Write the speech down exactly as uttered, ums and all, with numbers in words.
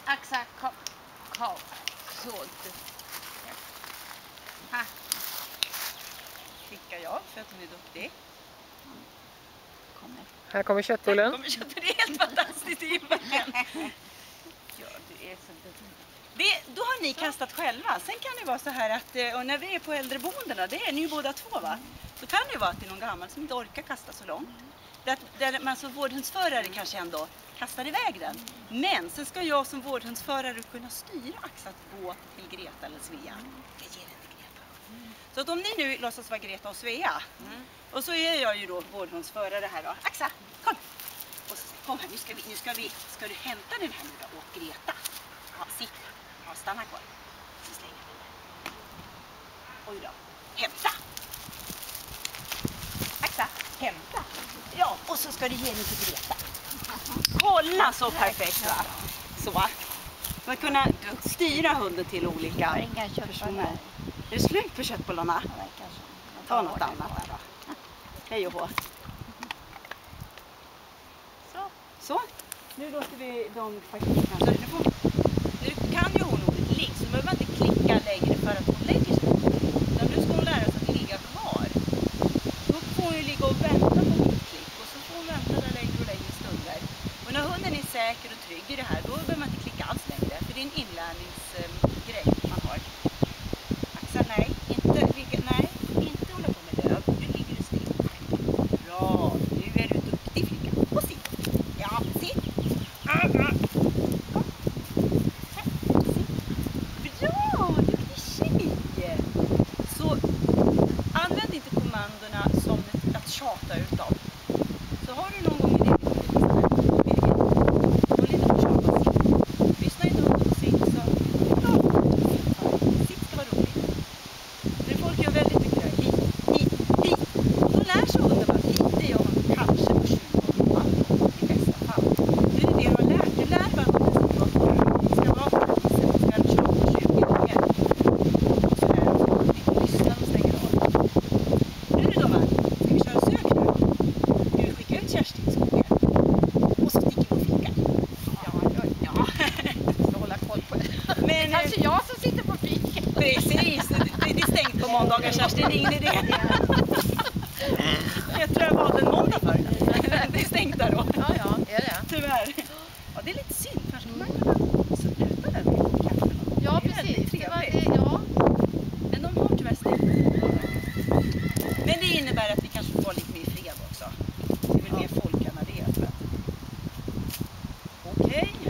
Axa, kom. Kom. Så. Ha. Klickar jag för att hon är duktig. Kommer. Här kommer köttbullen. Här kommer köttbullen. Det är helt fantastiskt i verkligen. Ja, du är så duktig. Det, då har ni kastat själva. Sen kan det vara så här att, och när vi är på äldreboendena, det är ni ju båda två va? Så kan det ju vara att det är någon gammal som inte orkar kasta så långt. Där, där man som vårdhundsförare kanske ändå kastar iväg den. Men sen ska jag som vårdhundsförare kunna styra Axa att gå till Greta eller Svea. Det ger den till Greta. Så att om ni nu låtsas vara Greta och Svea, mm. och så är jag ju då vårdhundsförare här då. Axa, kom! Och så, kom här, nu ska vi, nu ska vi, ska du hämta den här nu då åt Greta? Ja, sitt. Ja, stanna kvar. Så slänger vi den. Oj då. Hämta! Axa, hämta! Ja, och så ska du ge den till Greta. Kolla så perfekt va? Så. För att kunna styra hunden till olika personer. Är det slut på köttbullarna? Ta något annat där då. Hej och hå. Så. Så. Nu låter vi dem faktiskt kanske. Nu, får, nu kan ju hon ordet ligg så behöver man inte klicka längre för att hon lägger sig. Utan nu ska hon lära sig att ligga kvar. Då får hon ju ligga och vänta på ordet klick. Och så får hon vänta där längre och längre stunder. Och när hunden är säker och trygg i det här, då behöver man inte klicka alls längre. För det är en inlärningsgrej man har. Axa, nej. Inte ligga, nej. Inte hålla på med löv. Nu ligger du still. Bra. Nu är du duktig flicka. Och sitt. Ja, sitt. Kom. Sitt. Bra, duktig tjej. Så använd inte kommandona som att tjata ut dem. Så har du någon gång i det då lite på tjata sitt. Lyssna inte upp på sitt så ja, sitt ska vara roligt. För folk gör väldigt mycket där. Hit, hit, hit. Då lär sig hunden bara hit. Det gör man kanske på tjugo timmar i bästa fall. Det är det du har lärt. Du lär bara hunden som det ska vara på det viset. Ska du köra på tjugo gånger. Och så lär de sig att lyssna och stänga av. Nu är det då va? Ska vi köra sök nu? Du skickar ut Kerstin i skogen. Och så sticker vi på fika. Ja, ja, ja. Jag ska hålla koll på det. Men, Kanske jag som sitter på fika. precis, det, det är stängt på måndagar Kerstin, det är ingen idé. Jag tror jag valde en måndag för. Det är stängt där då. Ja, ja, är det. Tyvärr. Ja, det är lite synd, för skulle man kunna sluta den kanske. Ja, Det är väldigt precis. Det var trevligt. det, ja. Men de har tyvärr stängt. Men det innebär att vi kanske får lite mer fred också. Det är väl mer folk än vad det är. Okej.